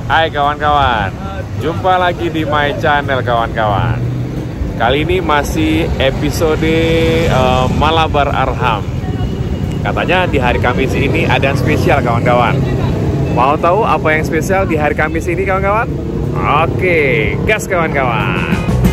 Hai kawan-kawan, jumpa lagi di my channel kawan-kawan. Kali ini masih episode Malabar Arham. Katanya di hari Kamis ini ada yang spesial kawan-kawan. Mau tahu apa yang spesial di hari Kamis ini kawan-kawan? Oke, gas kawan-kawan.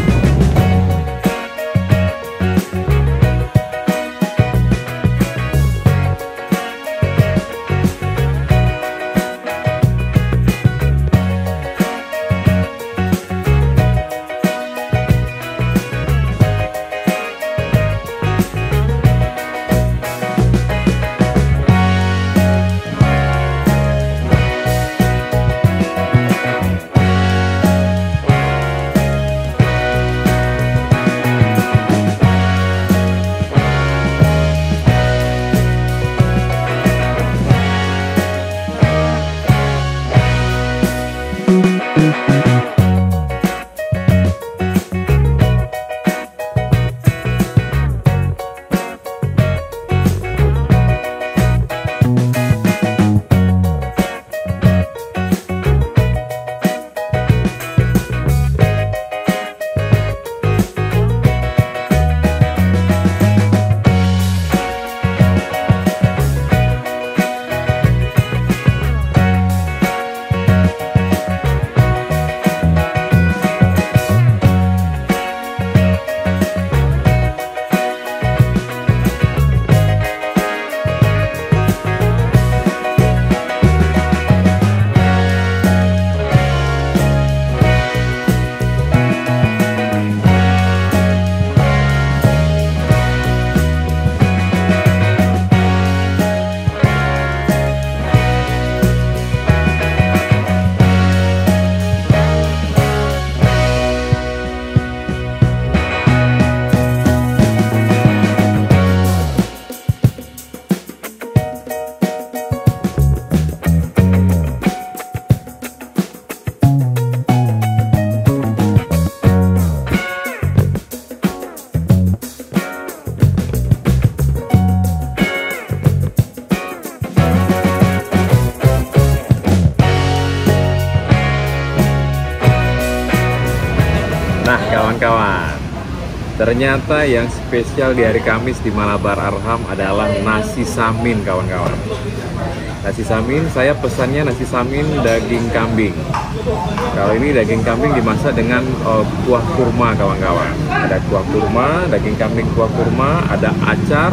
Nah kawan-kawan, ternyata yang spesial di hari Kamis di Malabar Arham adalah nasi samin kawan-kawan. Nasi samin, saya pesannya nasi samin daging kambing. Kalau ini daging kambing dimasak dengan kuah kurma kawan-kawan. Ada kuah kurma, daging kambing kuah kurma, ada acar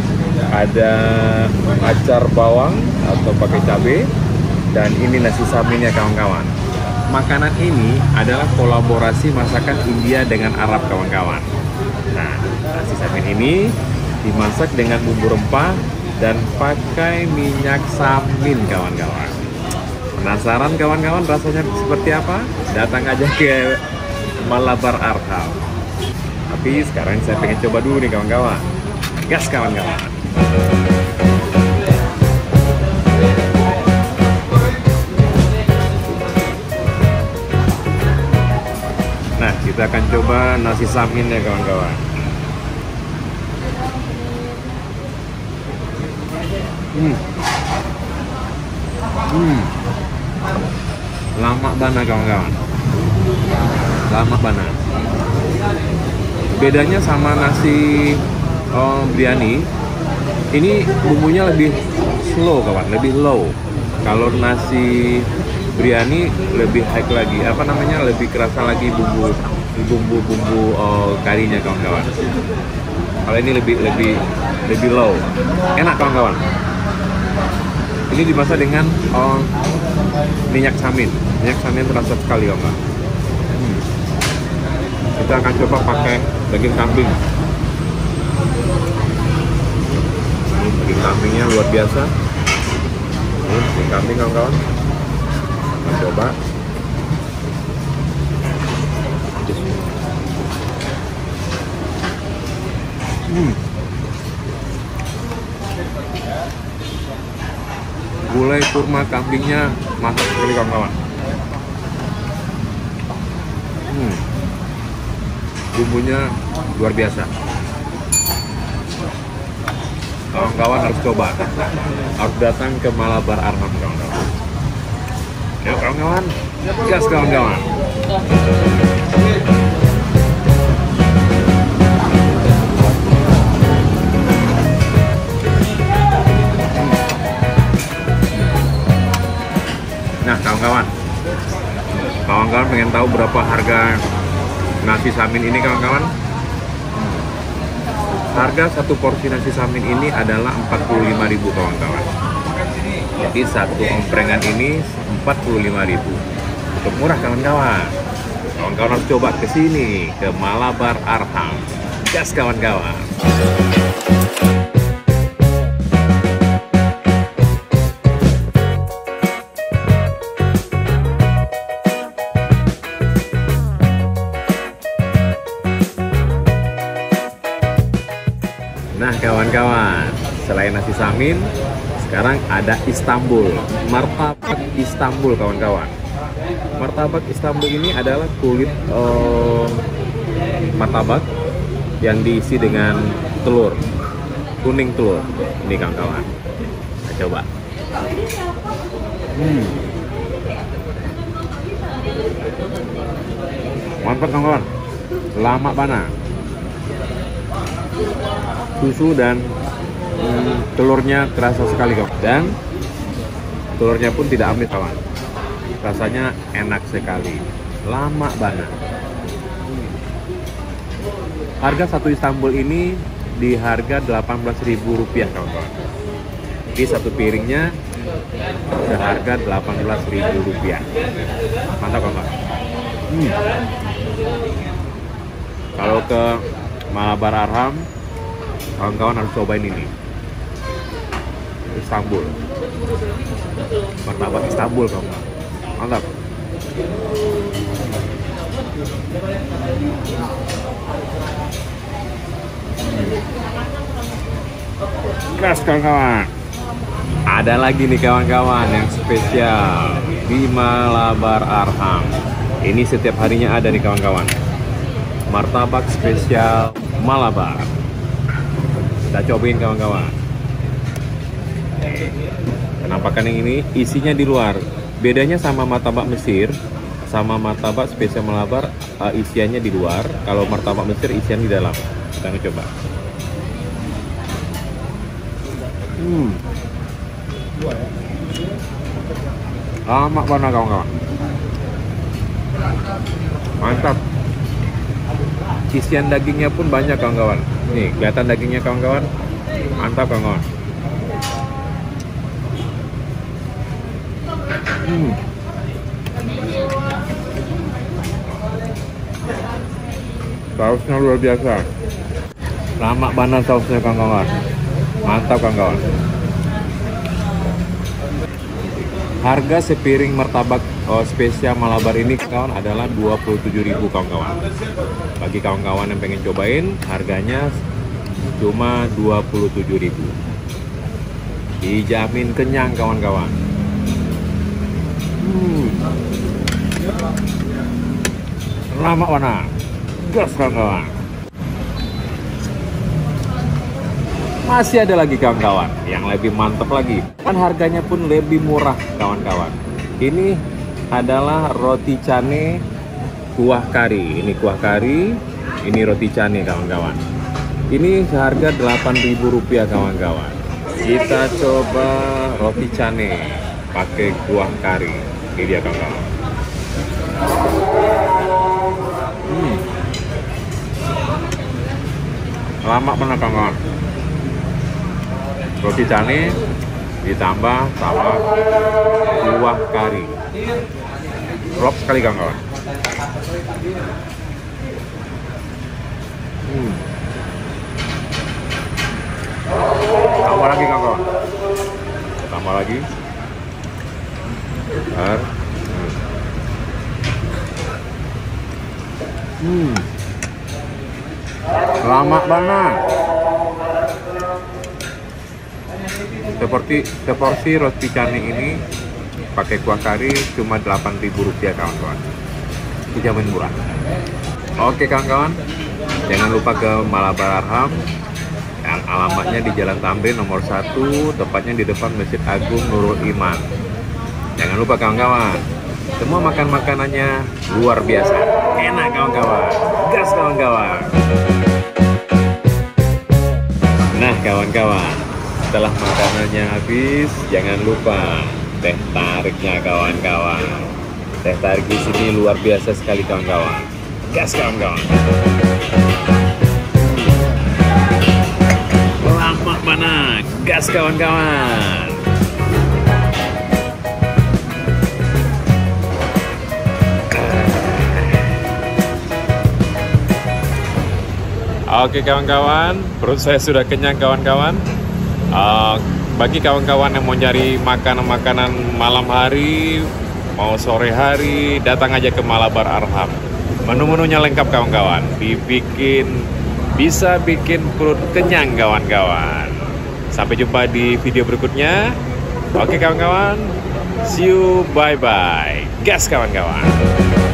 bawang atau pakai cabai, dan ini nasi saminnya kawan-kawan. Makanan ini adalah kolaborasi masakan India dengan Arab kawan-kawan. Nah, nasi samin ini dimasak dengan bumbu rempah dan pakai minyak samin kawan-kawan. Penasaran kawan-kawan rasanya seperti apa? Datang aja ke Malabar Arham. Tapi sekarang saya pengen coba dulu nih kawan-kawan. Gas kawan-kawan. Nah, kita akan coba nasi samin ya kawan-kawan. Lama banget kawan-kawan. Lama banget. Bedanya sama nasi biryani, ini bumbunya lebih slow kawan, lebih low. Kalau nasi biryani lebih high lagi, lebih kerasa lagi bumbu karinya kawan-kawan. Kalau ini lebih low, enak kawan-kawan. Ini dimasak dengan minyak samin terasa sekali kawan. Kita akan coba pakai daging kambing. Daging kambingnya luar biasa. Daging kambing kawan-kawan. Kita coba. Gulai kurma kambingnya mantap sekali kawan-kawan. Bumbunya luar biasa. Kawan-kawan harus coba, harus datang ke Malabar Arham kawan-kawan. Yuk kawan-kawan, gas kawan-kawan. Nah kawan-kawan, pengen tahu berapa harga nasi samin ini kawan-kawan? Harga satu porsi nasi samin ini adalah 45.000 kawan-kawan. Jadi satu omprengan ini 45.000. Cukup murah kawan-kawan. Kawan-kawan harus coba ke sini, ke Malabar Arham. Gas kawan-kawan. Nah kawan-kawan, selain nasi samin, sekarang ada Istanbul, martabak Istanbul kawan-kawan. Martabak Istanbul ini adalah kulit martabak yang diisi dengan telur, kuning telur. Ini kawan-kawan, kita coba. Mantap kawan-kawan, lama banget. Susu dan telurnya terasa sekali kawan, dan telurnya pun tidak amis kawan, rasanya enak sekali, lama banget. Harga satu Istanbul ini di harga Rp18.000 kawan-kawan. Jadi satu piringnya seharga Rp18.000. Mantap kawan-kawan. Kalau ke Malabar Arham, kawan-kawan harus cobain ini, Istanbul, martabak Istanbul kawan-kawan. Mantap. Gas kawan-kawan. Ada lagi nih kawan-kawan yang spesial di Malabar Arham. Ini setiap harinya ada nih kawan-kawan. Martabak spesial Malabar. Kita cobain kawan-kawan. Penampakan yang ini isinya di luar. Bedanya sama martabak Mesir, sama martabak spesial Malabar, isiannya di luar. Kalau martabak Mesir isiannya di dalam. Kita coba. Lama banget kawan-kawan. Mantap. Isian dagingnya pun banyak kawan-kawan. Nih, kelihatan dagingnya kawan-kawan. Mantap kawan-kawan. Sausnya luar biasa. Lama banget sausnya kawan-kawan. Mantap kawan-kawan. Harga sepiring martabak spesial Malabar ini kawan adalah 27.000 kawan-kawan. Bagi kawan-kawan yang pengen cobain, harganya cuma 27.000. Dijamin kenyang kawan-kawan. Lama mana? Gas kawan-kawan. Masih ada lagi kawan-kawan yang lebih mantap lagi, kan harganya pun lebih murah kawan-kawan. Ini adalah roti cane kuah kari. Ini kuah kari, ini roti cane kawan-kawan. Ini seharga Rp8.000 kawan-kawan. Kita coba roti cane pakai kuah kari. Ini dia kawan-kawan. Lama mana kawan-kawan. Roti cane ditambah sama kuah kari. Klop sekali kawan-kawan. Tambah lagi kawan-kawan. Tambah lagi. Lama banget. Seporsi roti cane ini pakai kuah kari cuma Rp8.000 kawan-kawan. Dijamin murah. Oke kawan-kawan, jangan lupa ke Malabar Arham yang alamatnya di Jalan Tamrin nomor 1, tepatnya di depan Masjid Agung Nurul Iman. Jangan lupa kawan-kawan. Semua makanannya luar biasa. Enak kawan-kawan. Gas kawan-kawan. Nah kawan-kawan, setelah makanannya habis, jangan lupa teh tariknya kawan-kawan. Teh tarik di sini luar biasa sekali kawan-kawan. Gas kawan-kawan. Lama mana? Gas kawan-kawan. Oke kawan-kawan, perut saya sudah kenyang kawan-kawan. Bagi kawan-kawan yang mau nyari makanan-makanan malam hari, mau sore hari, datang aja ke Malabar Arham. Menu-menunya lengkap kawan-kawan, bisa bikin perut kenyang kawan-kawan. Sampai jumpa di video berikutnya. Oke kawan-kawan, see you, bye-bye. Gas kawan-kawan.